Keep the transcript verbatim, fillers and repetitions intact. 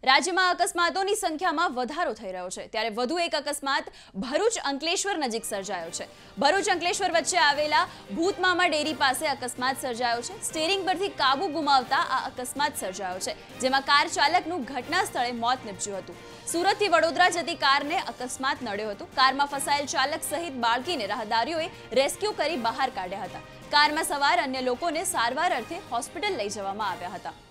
રાજ્યમાં અકસ્માતોની સંખ્યામાં વધારો થઈ રહ્યો છે ત્યારે વધુ એક અકસ્માત ભરૂચ અંકલેશ્વર નજીક સર્જાયો છે। ભરૂચ અંકલેશ્વર વચ્ચે આવેલા ભૂતમામા ડેરી પાસે અકસ્માત સર્જાયો છે। સ્ટીરિંગ પરથી કાબુ ગુમાવતા આ અકસ્માત સર્જાયો છે, જેમાં કાર ચાલકનું ઘટના સ્થળે મોત નીપજ્યું હતું। સુરતથી વડોદરા જતી કારને અકસ્માત નડ્યો હતો। કારમાં ફસાયેલ ચાલક સહિત બાળકીને રાહદારીઓએ રેસ્ક્યુ કરી બહાર કાઢ્યા હતા। કારમાં સવાર અન્ય લોકોને સારવાર અર્થે હોસ્પિટલ લઈ જવામાં આવ્યા હતા।